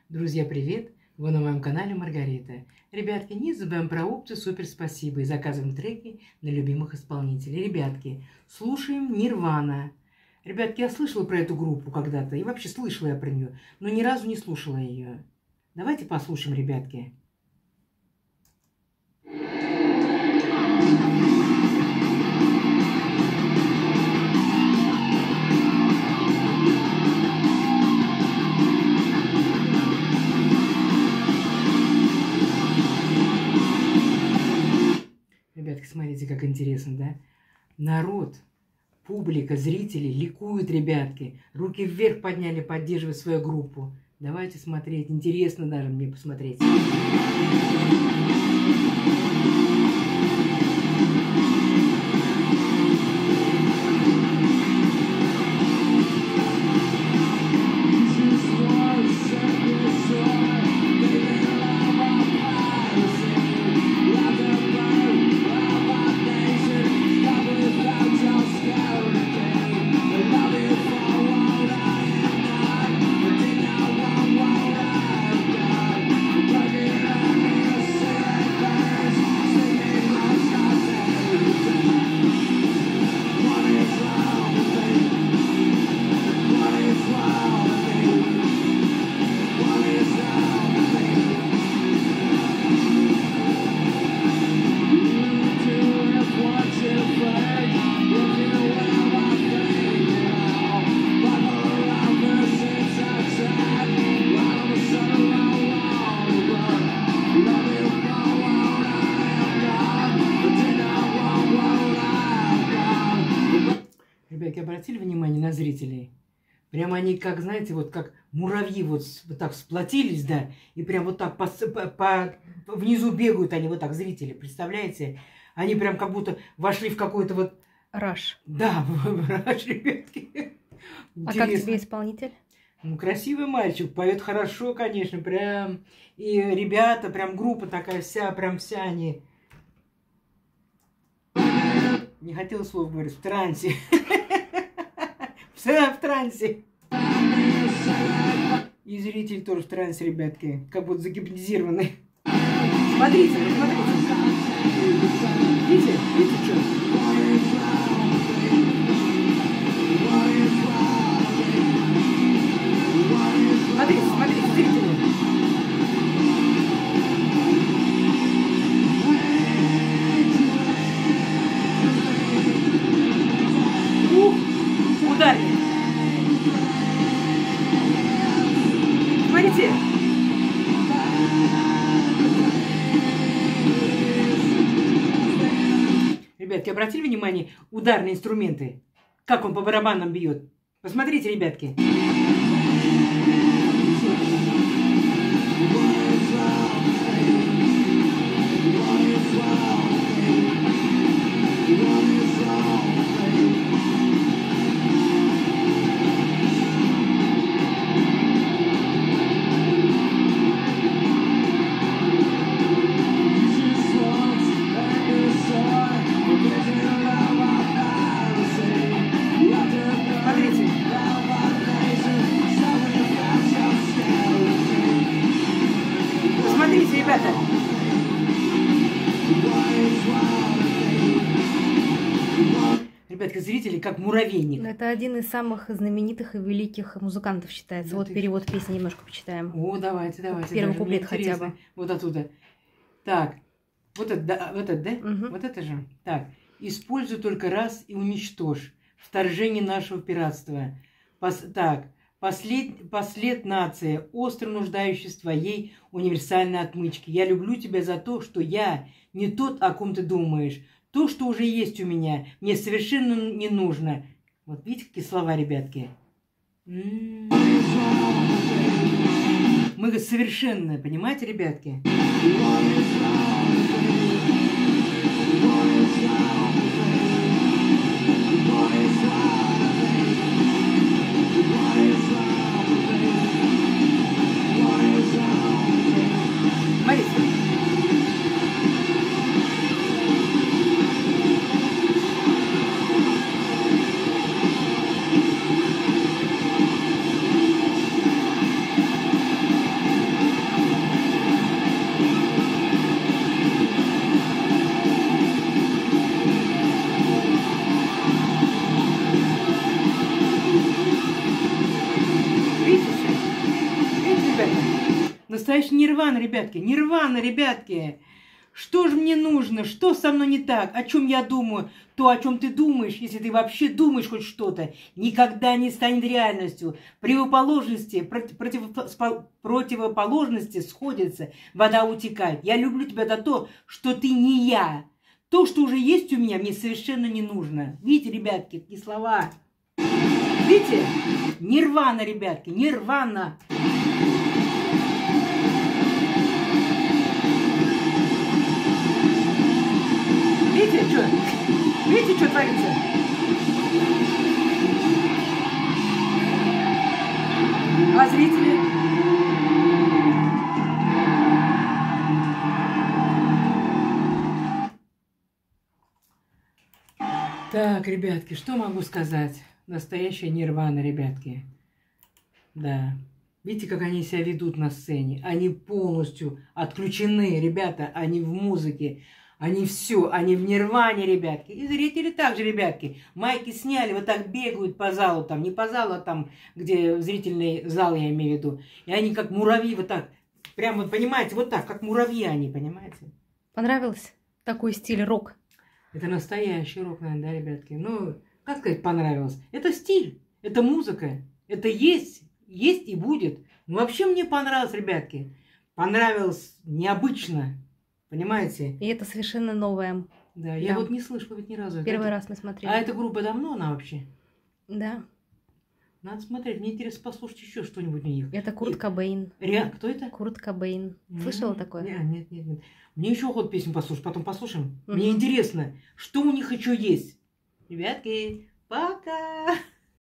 Друзья, привет! Вы на моем канале Маргарита. Ребятки, не забываем про опцию «Супер спасибо» и заказываем треки на любимых исполнителей. Ребятки, слушаем Нирвана. Ребятки, я слышала про эту группу когда-то, и вообще слышала я про нее, но ни разу не слушала ее. Давайте послушаем, ребятки. Ребятки, смотрите, как интересно, да? Народ, публика, зрители ликуют, ребятки. Руки вверх подняли, поддерживая свою группу. Давайте смотреть. Интересно даже мне посмотреть. Ребятки, обратили внимание на зрителей? Прямо они, как, знаете, вот как муравьи вот так сплотились, да, и прям вот так внизу бегают они вот так, зрители, представляете? Они прям как будто вошли в какой-то вот... Раш. Да, раш, ребятки. А как тебе исполнитель? Ну, красивый мальчик, поет хорошо, конечно, прям. И ребята, прям группа такая вся, прям вся они... Не хотела слов говорить, в трансе. Все в трансе. И зритель тоже в трансе, ребятки. Как будто загипнотизированы. Смотрите, смотрите. Видите? Видите, что? Смотрите, смотрите, зрители. Ударник. Смотрите. Ребятки, обратили внимание, ударные инструменты? Как он по барабанам бьет? Посмотрите, ребятки. Смотрите, ребята. Ребятки, зрители как муравейник. Это один из самых знаменитых и великих музыкантов считается. Да, вот перевод песни немножко почитаем. О, давайте, давайте. Первый куплет хотя бы. Вот оттуда. Так, вот это, да? Вот это, да? Угу. Вот это же. Так, используй только раз и уничтожь вторжение нашего пиратства. Послед нация, остро нуждающаяся в твоей универсальной отмычке. Я люблю тебя за то, что я не тот, о ком ты думаешь. То, что уже есть у меня, мне совершенно не нужно. Вот видите, какие слова, ребятки? Мы совершенно, понимаете, ребятки? Настоящая нирвана, ребятки. Нирвана, ребятки. Что же мне нужно? Что со мной не так? О чем я думаю? То, о чем ты думаешь, если ты вообще думаешь хоть что-то, никогда не станет реальностью. Противоположности сходятся, вода утекает. Я люблю тебя за то, что ты не я. То, что уже есть у меня, мне совершенно не нужно. Видите, ребятки, какие слова? Видите? Нирвана, ребятки, нирвана. Видите, что? Видите, что творится? А зрители? Так, ребятки, что могу сказать? Настоящая нирвана, ребятки. Да. Видите, как они себя ведут на сцене? Они полностью отключены, ребята, они в музыке. Они все, они в нирване, ребятки. И зрители также, ребятки. Майки сняли, вот так бегают по залу, там, не по залу, а там, где зрительный зал, я имею в виду. И они как муравьи, вот так, прямо, понимаете, вот так, как муравьи они, понимаете? Понравился такой стиль рок? Это настоящий рок, наверное, да, ребятки? Ну, как сказать, понравилось? Это стиль, это музыка, это есть и будет. Ну, вообще мне понравилось, ребятки. Понравилось необычно. Понимаете? И это совершенно новое. Да, я вот не слышала ведь ни разу. Первый раз мы смотрели. А эта группа давно она вообще? Да. Надо смотреть. Мне интересно послушать еще что-нибудь у них. Это Курт Кобейн. Кто это? Курт Кобейн. Слышала такое? Нет. Мне еще хоть песню послушать, потом послушаем. Мне интересно, что у них еще есть. Ребятки, пока!